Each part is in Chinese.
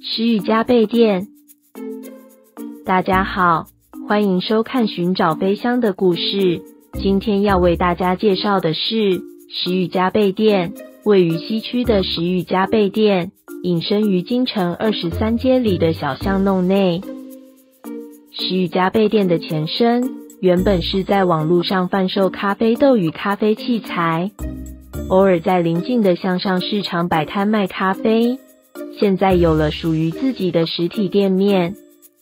石宇加倍店。大家好，欢迎收看寻找飞香的故事。今天要为大家介绍的是石宇加倍店。位于西区的石宇加倍店，隐身于京城23街里的小巷弄内。石宇加倍店的前身原本是在网络上贩售咖啡豆与咖啡器材，偶尔在邻近的向上市场摆摊卖咖啡。现在有了属于自己的实体店面。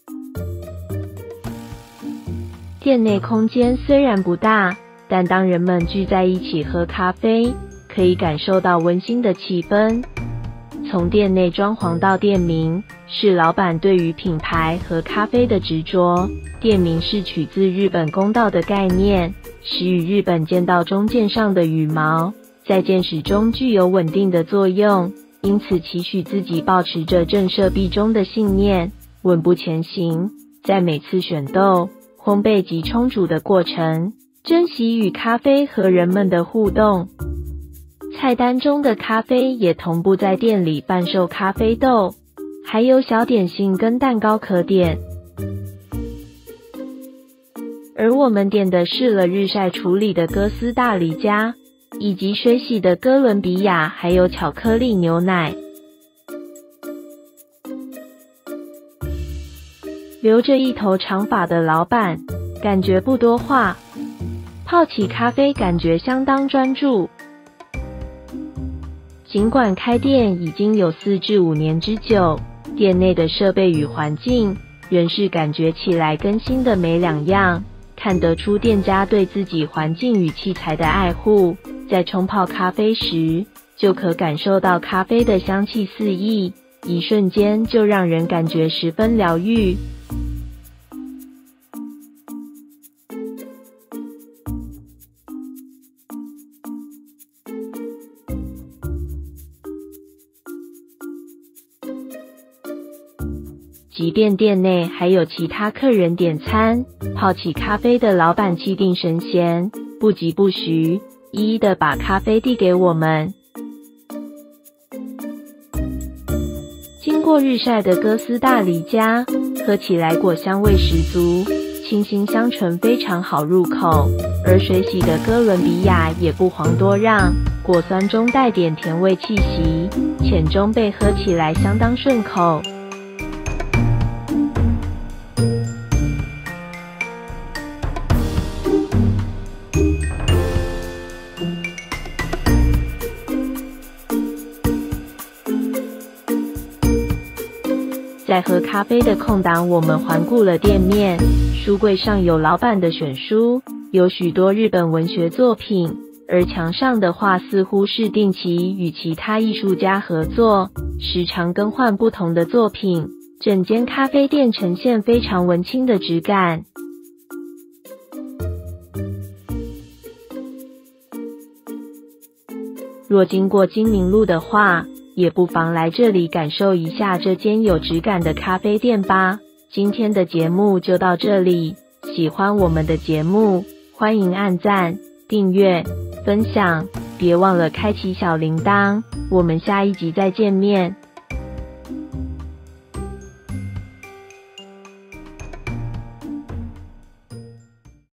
店内空间虽然不大，但当人们聚在一起喝咖啡，可以感受到温馨的气氛。从店内装潢到店名，是老板对于品牌和咖啡的执着。店名是取自日本弓道的概念，始于日本剑道中剑上的羽毛，在剑矢中具有稳定的作用，因此期许自己保持着震慑必中的信念，稳步前行。在每次选豆、烘焙及冲煮的过程，珍惜与咖啡和人们的互动。菜单中的咖啡也同步在店里贩售咖啡豆，还有小点心跟蛋糕可点。而我们点的是了日晒处理的哥斯大黎加，以及水洗的哥伦比亚，还有巧克力牛奶。留着一头长发的老板，感觉不多话，泡起咖啡感觉相当专注。尽管开店已经有4至5年之久，店内的设备与环境仍是感觉起来跟新的没两样，看得出店家对自己环境与器材的爱护。在冲泡咖啡时，就可感受到咖啡的香气四溢，一瞬间就让人感觉十分疗愈。即便店内还有其他客人点餐，泡起咖啡的老板气定神闲，不疾不徐，一一的把咖啡递给我们。经过日晒的哥斯大黎加，喝起来果香味十足，清新香醇，非常好入口。而水洗的哥伦比亚也不遑多让，果酸中带点甜味气息，浅中焙，喝起来相当顺口。在喝咖啡的空档，我们环顾了店面，书柜上有老板的选书，有许多日本文学作品，而墙上的画似乎是定期与其他艺术家合作，时常更换不同的作品。整间咖啡店呈现非常文青的质感。若经过金明路的话，也不妨来这里感受一下这间有质感的咖啡店吧。今天的节目就到这里，喜欢我们的节目，欢迎按赞、订阅、分享，别忘了开启小铃铛。我们下一集再见面。